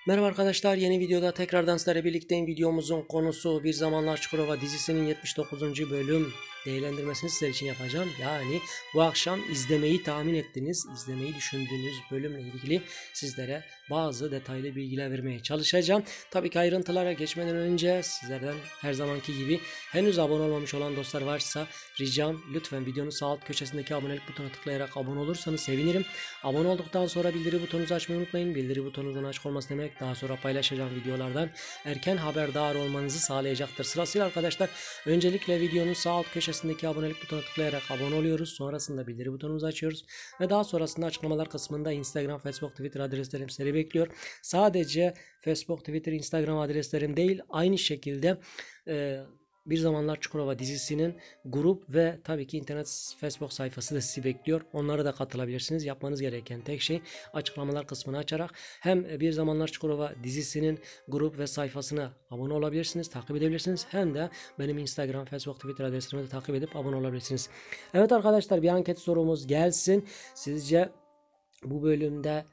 Merhaba arkadaşlar, yeni videoda tekrardan sizlerle birlikteyim. Videomuzun konusu Bir Zamanlar Çukurova dizisinin 79. bölüm değerlendirmesini sizler için yapacağım. Yani bu akşam izlemeyi tahmin ettiğiniz, izlemeyi düşündüğünüz bölümle ilgili sizlere bazı detaylı bilgiler vermeye çalışacağım. Tabii ki ayrıntılara geçmeden önce sizlerden her zamanki gibi henüz abone olmamış olan dostlar varsa ricam lütfen videonun sağ alt köşesindeki abonelik butonuna tıklayarak abone olursanız sevinirim. Abone olduktan sonra bildiri butonunuzu açmayı unutmayın. Bildiri butonunun açık olması demek daha sonra paylaşacağım videolardan erken haberdar olmanızı sağlayacaktır. Sırasıyla arkadaşlar öncelikle videonun sağ alt köşesindeki abonelik butonuna tıklayarak abone oluyoruz. Sonrasında bildiri butonumuzu açıyoruz ve daha sonrasında açıklamalar kısmında Instagram, Facebook, Twitter adreslerim sizleri bekliyor. Sadece Facebook, Twitter, Instagram adreslerim değil, aynı şekilde Bir Zamanlar Çukurova dizisinin grup ve tabii ki internet Facebook sayfası da sizi bekliyor. Onlara da katılabilirsiniz. Yapmanız gereken tek şey açıklamalar kısmını açarak hem Bir Zamanlar Çukurova dizisinin grup ve sayfasına abone olabilirsiniz, takip edebilirsiniz. Hem de benim Instagram, Facebook, Twitter adreslerimi de takip edip abone olabilirsiniz. Evet arkadaşlar, bir anket sorumuz gelsin. Sizce bu bölümde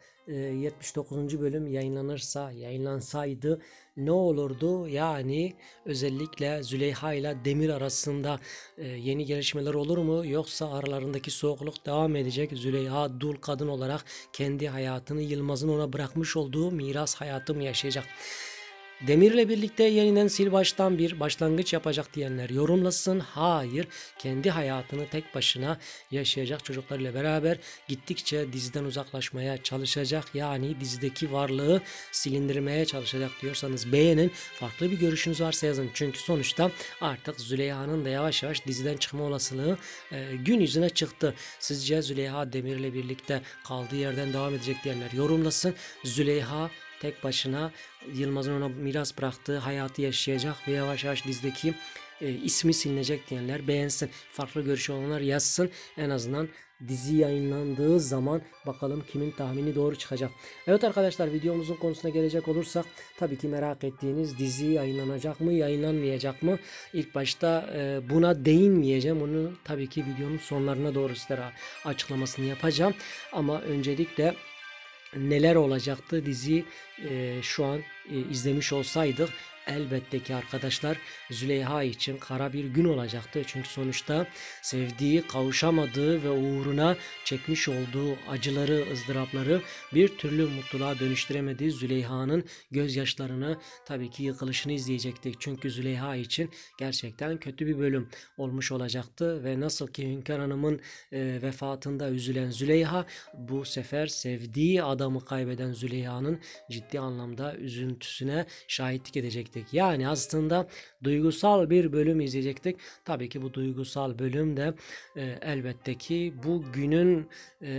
79. bölüm yayınlansaydı ne olurdu? Yani özellikle Züleyha ile Demir arasında yeni gelişmeler olur mu? Yoksa aralarındaki soğukluk devam edecek? Züleyha dul kadın olarak kendi hayatını Yılmaz'ın ona bırakmış olduğu miras hayatı mı yaşayacak? Demir'le birlikte yeniden sil baştan bir başlangıç yapacak diyenler yorumlasın. Hayır, kendi hayatını tek başına yaşayacak, çocuklarıyla beraber gittikçe diziden uzaklaşmaya çalışacak. Yani dizideki varlığı silindirmeye çalışacak diyorsanız beğenin. Farklı bir görüşünüz varsa yazın. Çünkü sonuçta artık Züleyha'nın da yavaş yavaş diziden çıkma olasılığı gün yüzüne çıktı. Sizce Züleyha Demir'le birlikte kaldığı yerden devam edecek diyenler yorumlasın. Züleyha tek başına Yılmaz'ın ona miras bıraktığı hayatı yaşayacak ve yavaş yavaş dizdeki ismi silinecek diyenler beğensin. Farklı görüşü olanlar yazsın. En azından dizi yayınlandığı zaman bakalım kimin tahmini doğru çıkacak. Evet arkadaşlar, videomuzun konusuna gelecek olursak tabii ki merak ettiğiniz dizi yayınlanacak mı, yayınlanmayacak mı? İlk başta buna değinmeyeceğim. Onu tabii ki videonun sonlarına doğru sizlere açıklamasını yapacağım. Ama öncelikle neler olacaktı dizi şu an izlemiş olsaydık elbette ki arkadaşlar Züleyha için kara bir gün olacaktı. Çünkü sonuçta sevdiği, kavuşamadığı ve uğruna çekmiş olduğu acıları, ızdırapları bir türlü mutluluğa dönüştüremediği Züleyha'nın gözyaşlarını, tabii ki yıkılışını izleyecektik. Çünkü Züleyha için gerçekten kötü bir bölüm olmuş olacaktı ve nasıl ki Hünkar Hanım'ın vefatında üzülen Züleyha, bu sefer sevdiği adamı kaybeden Züleyha'nın ciddi anlamda üzüntüsüne şahitlik edecektik. Yani aslında duygusal bir bölüm izleyecektik. Tabii ki bu duygusal bölüm de elbette ki bu günün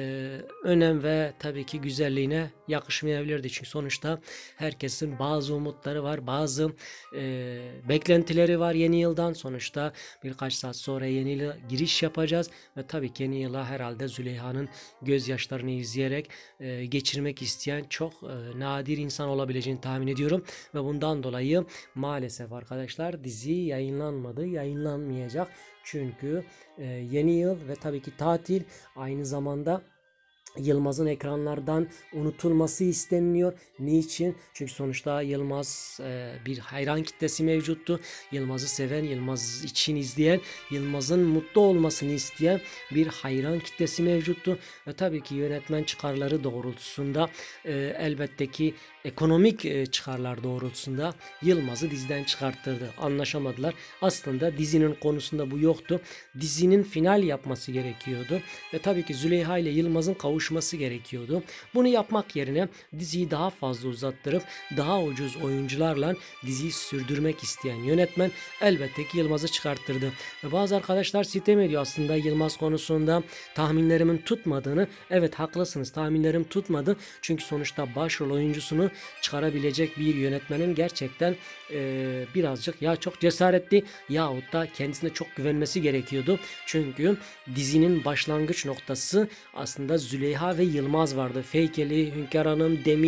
önem ve tabii ki güzelliğine yakışmayabilirdi. Çünkü sonuçta herkesin bazı umutları var, bazı beklentileri var yeni yıldan. Sonuçta birkaç saat sonra yeni yıla giriş yapacağız ve tabii ki yeni yıla herhalde Züleyha'nın gözyaşlarını izleyerek geçirmek isteyen çok nadir insan olabileceğini tahmin ediyorum ve bundan dolayı maalesef arkadaşlar dizi yayınlanmadı, yayınlanmayacak. Çünkü yeni yıl ve tabii ki tatil, aynı zamanda Yılmaz'ın ekranlardan unutulması isteniliyor. Niçin? Çünkü sonuçta Yılmaz bir hayran kitlesi mevcuttu. Yılmaz'ı seven, Yılmaz için izleyen, Yılmaz'ın mutlu olmasını isteyen bir hayran kitlesi mevcuttu. Ve tabii ki yönetmen çıkarları doğrultusunda elbette ki ekonomik çıkarlar doğrultusunda Yılmaz'ı diziden çıkarttırdı. Anlaşamadılar. Aslında dizinin konusunda bu yoktu. Dizinin final yapması gerekiyordu. Ve tabii ki Züleyha ile Yılmaz'ın kavuşması gerekiyordu. Bunu yapmak yerine diziyi daha fazla uzattırıp daha ucuz oyuncularla diziyi sürdürmek isteyen yönetmen elbette ki Yılmaz'ı çıkarttırdı. Ve bazı arkadaşlar sitem ediyor aslında Yılmaz konusunda tahminlerimin tutmadığını. Evet, haklısınız, tahminlerim tutmadı. Çünkü sonuçta başrol oyuncusunu çıkarabilecek bir yönetmenin gerçekten birazcık ya çok cesaretli yahut da kendisine çok güvenmesi gerekiyordu. Çünkü dizinin başlangıç noktası aslında Züleyha ve Yılmaz vardı. Feykeli, Hünkar Hanım, Demir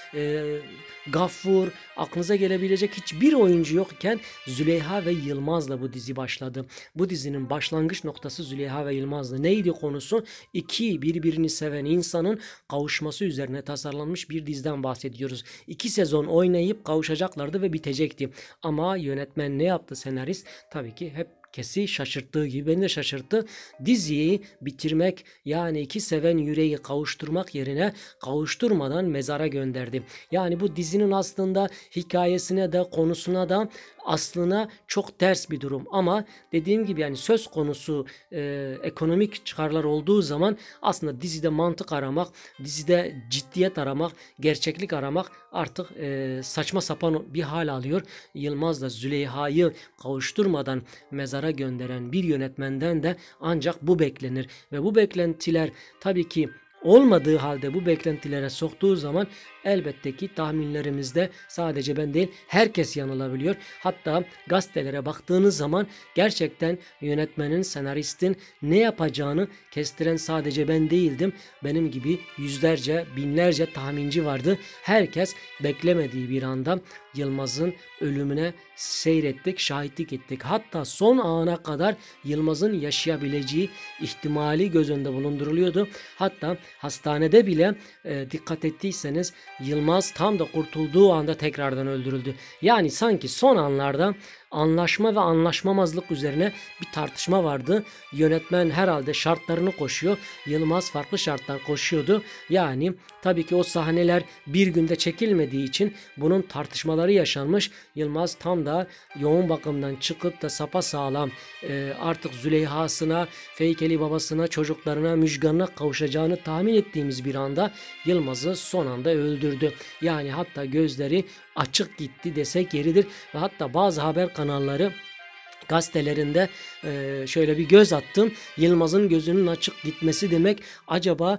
Gaffur, aklınıza gelebilecek hiçbir oyuncu yokken Züleyha ve Yılmaz'la bu dizi başladı. Bu dizinin başlangıç noktası Züleyha ve Yılmaz'dı. Neydi konusu? İki birbirini seven insanın kavuşması üzerine tasarlanmış bir diziden bahsediyoruz. 2 sezon oynayıp kavuşacaklardı ve bitecekti. Ama yönetmen ne yaptı, senarist? Tabii ki hep kesi şaşırttığı gibi beni de şaşırttı. Diziyi bitirmek, yani iki seven yüreği kavuşturmak yerine kavuşturmadan mezara gönderdi. Yani bu dizinin aslında hikayesine de konusuna da aslına çok ters bir durum. Ama dediğim gibi yani söz konusu ekonomik çıkarlar olduğu zaman aslında dizide mantık aramak, dizide ciddiyet aramak, gerçeklik aramak artık saçma sapan bir hal alıyor. Yılmaz'la Züleyha'yı kavuşturmadan mezara gönderen bir yönetmenden de ancak bu beklenir. Ve bu beklentiler tabii ki olmadığı halde bu beklentilere soktuğu zaman elbette ki tahminlerimizde sadece ben değil herkes yanılabiliyor. Hatta gazetelere baktığınız zaman gerçekten yönetmenin, senaristin ne yapacağını kestiren sadece ben değildim. Benim gibi yüzlerce, binlerce tahminci vardı. Herkes beklemediği bir anda Yılmaz'ın ölümüne seyrettik, şahitlik ettik. Hatta son ana kadar Yılmaz'ın yaşayabileceği ihtimali göz önünde bulunduruluyordu. Hatta hastanede bile dikkat ettiyseniz Yılmaz tam da kurtulduğu anda tekrardan öldürüldü. Yani sanki son anlarda anlaşma ve anlaşmamazlık üzerine bir tartışma vardı. Yönetmen herhalde şartlarını koşuyor. Yılmaz farklı şartlar koşuyordu. Yani tabii ki o sahneler bir günde çekilmediği için bunun tartışmaları yaşanmış. Yılmaz tam da yoğun bakımdan çıkıp da sapasağlam artık Züleyha'sına, Feykeli babasına, çocuklarına, müjganına kavuşacağını tahmin ettiğimiz bir anda Yılmaz'ı son anda öldürdü. Yani hatta gözleri açık gitti desek yeridir ve hatta bazı haber kanalları gazetelerinde şöyle bir göz attım. Yılmaz'ın gözünün açık gitmesi demek acaba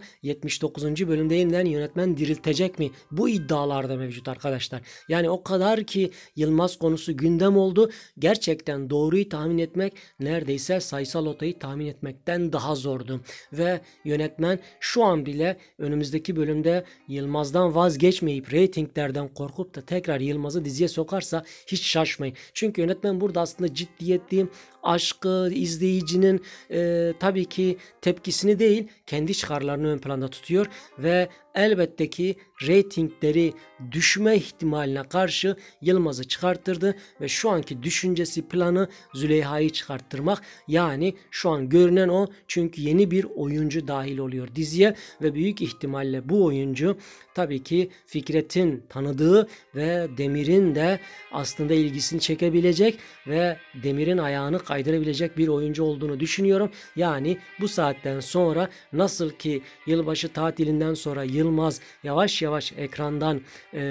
79. bölümde yeniden yönetmen diriltecek mi? Bu iddialar da mevcut arkadaşlar. Yani o kadar ki Yılmaz konusu gündem oldu. Gerçekten doğruyu tahmin etmek neredeyse sayısal lotayı tahmin etmekten daha zordu. Ve yönetmen şu an bile önümüzdeki bölümde Yılmaz'dan vazgeçmeyip reytinglerden korkup da tekrar Yılmaz'ı diziye sokarsa hiç şaşmayın. Çünkü yönetmen burada aslında ciddiyetli, aşkı, izleyicinin tabii ki tepkisini değil kendi çıkarlarını ön planda tutuyor ve elbette ki reytingleri düşme ihtimaline karşı Yılmaz'ı çıkarttırdı ve şu anki düşüncesi, planı Züleyha'yı çıkarttırmak. Yani şu an görünen o, çünkü yeni bir oyuncu dahil oluyor diziye ve büyük ihtimalle bu oyuncu tabii ki Fikret'in tanıdığı ve Demir'in de aslında ilgisini çekebilecek ve Demir'in ayağını kaydırabilecek bir oyuncu olduğunu düşünüyorum. Yani bu saatten sonra nasıl ki yılbaşı tatilinden sonra Yılmaz yavaş yavaş ekrandan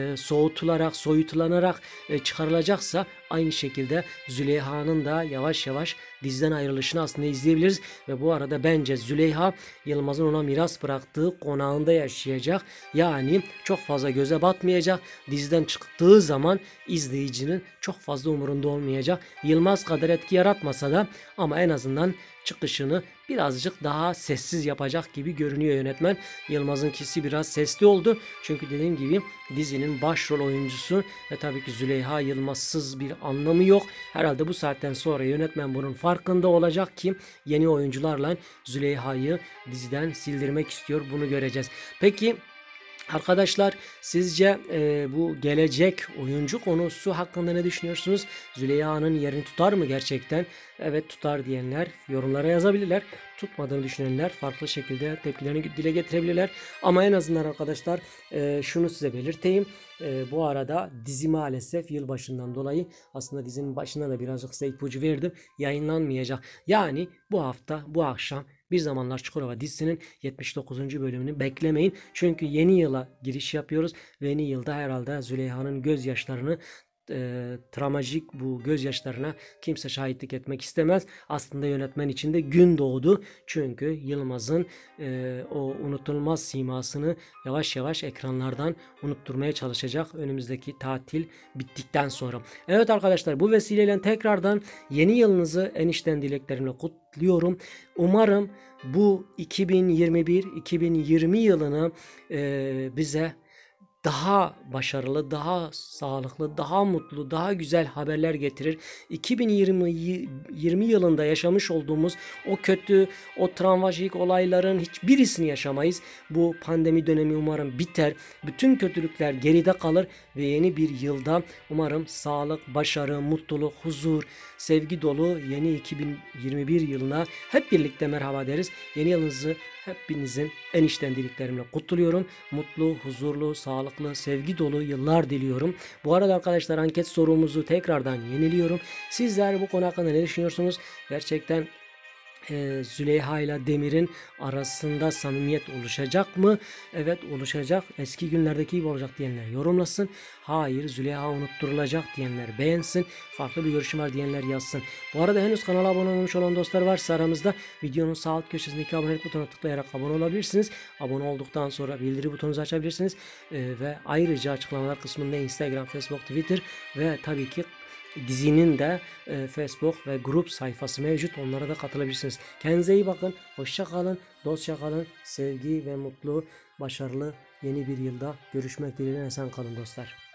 soyutlanarak çıkarılacaksa aynı şekilde Züleyha'nın da yavaş yavaş diziden ayrılışını aslında izleyebiliriz. Ve bu arada bence Züleyha Yılmaz'ın ona miras bıraktığı konağında yaşayacak. Yani çok fazla göze batmayacak. Diziden çıktığı zaman izleyicinin çok fazla umurunda olmayacak. Yılmaz kadar etki yaratmasa da ama en azından çıkışını birazcık daha sessiz yapacak gibi görünüyor yönetmen. Yılmaz'ınkisi biraz sesli oldu. Çünkü dediğim gibi dizinin başrol oyuncusu ve tabii ki Züleyha Yılmaz'sız bir anlamı yok. Herhalde bu saatten sonra yönetmen bunun farkında olacak ki yeni oyuncularla Züleyha'yı diziden sildirmek istiyor. Bunu göreceğiz. Peki arkadaşlar, sizce bu gelecek oyuncu konusu hakkında ne düşünüyorsunuz? Züleyha'nın yerini tutar mı gerçekten? Evet, tutar diyenler yorumlara yazabilirler. Tutmadığını düşünenler farklı şekilde tepkilerini dile getirebilirler. Ama en azından arkadaşlar şunu size belirteyim. Bu arada dizi maalesef yılbaşından dolayı, aslında dizinin başına da birazcık size ipucu verdim, yayınlanmayacak. Yani bu hafta, bu akşam Bir Zamanlar Çukurova dizisinin 79. bölümünü beklemeyin. Çünkü yeni yıla giriş yapıyoruz ve yeni yılda herhalde Züleyha'nın gözyaşlarını, travmajik bu gözyaşlarına kimse şahitlik etmek istemez. Aslında yönetmen için de gün doğdu. Çünkü Yılmaz'ın o unutulmaz simasını yavaş yavaş ekranlardan unutturmaya çalışacak önümüzdeki tatil bittikten sonra. Evet arkadaşlar, bu vesileyle tekrardan yeni yılınızı en içten dileklerimle kutluyorum. Umarım bu 2021-2020 yılını bize daha başarılı, daha sağlıklı, daha mutlu, daha güzel haberler getirir. 2020 yılında yaşamış olduğumuz o kötü, o travmajik olayların hiçbirisini yaşamayız. Bu pandemi dönemi umarım biter. Bütün kötülükler geride kalır ve yeni bir yılda umarım sağlık, başarı, mutluluk, huzur, sevgi dolu yeni 2021 yılına hep birlikte merhaba deriz. Yeni yılınızı hepinizin en içten dileklerimle kutluyorum. Mutlu, huzurlu, sağlıklı, sevgi dolu yıllar diliyorum. Bu arada arkadaşlar anket sorumuzu tekrardan yeniliyorum. Sizler bu konu hakkında ne düşünüyorsunuz? Gerçekten Züleyha ile Demir'in arasında samimiyet oluşacak mı? Evet oluşacak. Eski günlerdeki gibi olacak diyenler yorumlasın. Hayır Züleyha unutturulacak diyenler beğensin. Farklı bir görüşüm var diyenler yazsın. Bu arada henüz kanala abone olmamış olan dostlar varsa aramızda videonun sağ alt köşesindeki abonelik butonuna tıklayarak abone olabilirsiniz. Abone olduktan sonra bildiri butonunuzu açabilirsiniz. Ve ayrıca açıklamalar kısmında Instagram, Facebook, Twitter ve tabii ki dizinin de Facebook ve grup sayfası mevcut. Onlara da katılabilirsiniz. Kendinize iyi bakın. Hoşça kalın. Dostça kalın. Sevgi ve mutlu, başarılı yeni bir yılda görüşmek dileğiyle. Esen kalın dostlar.